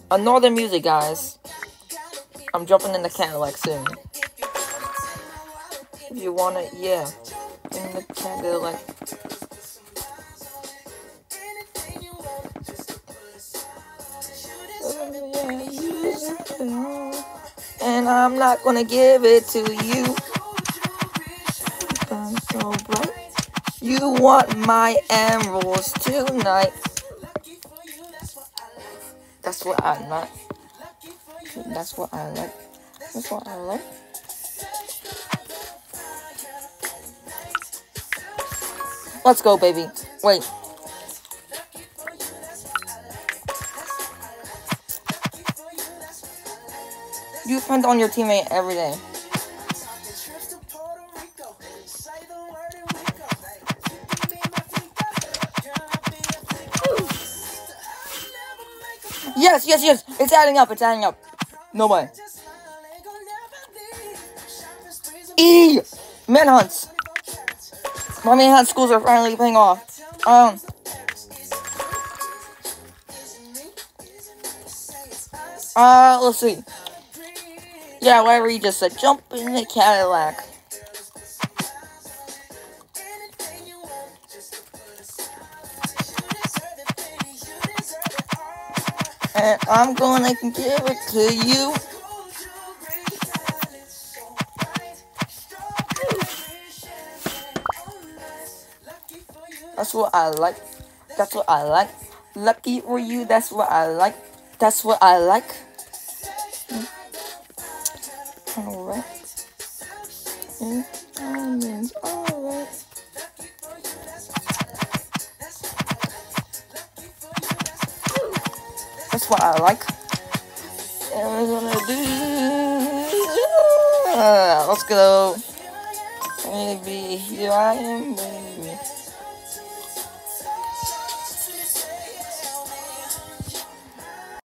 Ignore the music, guys. I'm jumping in the Cadillac soon. If you want it, yeah. In the Cadillac. And I'm not gonna give it to you. I'm so bright. You want my emeralds tonight. That's what I like. That's what I like. That's what I like. Let's go, baby. Wait. You depend on your teammate every day. Yes, yes, yes. It's adding up. It's adding up. No way. E! Manhunts. My manhunt schools are finally paying off. Let's see. Yeah, whatever you just said. Jump in the Cadillac. And I'm gonna give it to you. That's what I like. That's what I like. Lucky for you, that's what I like. That's what I like. Alright. Alright. That's what I like. And we're gonna do. Let's go. Baby, here I am, baby.